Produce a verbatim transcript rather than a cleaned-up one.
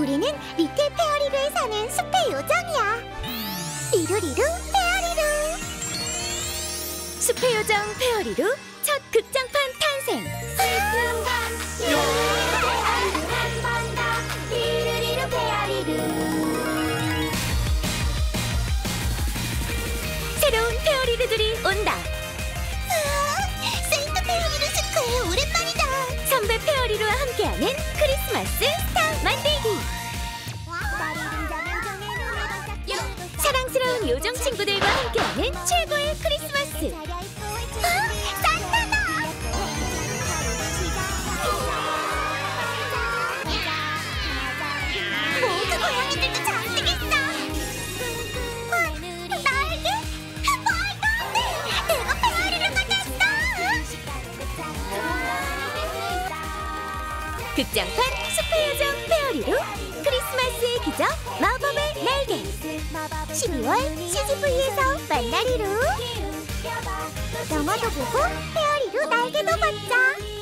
우리는 리틀 페어리루에 사는 숲의 요정이야. 리루리루 페어리루. 숲의 요정 페어리루 첫 극장판 탄생. 슬픈 밤 페어리루 한번 더 리루리루 페어리루. 새로운 페어리루들이 온다. 우와, 세인트 페어리루 스퀘어 오랜만이다. 선배 페어리루와 함께하는 크리스마스 스타 만들기. 사랑스러운 요정 친구들과 함께하는 최고의 크리스마스. 아, 산타다! 모두 고양이들도 잘생겼어. 아, 날개? 말도 안 돼! 내가 페어리루가 됐어! 극장판 숲의 요정 페어리루 크리스마스의 기적 마법의 날개. 십이월 씨지브이에서 만나리루. 영화도 보고 페어리루 날개도 받자.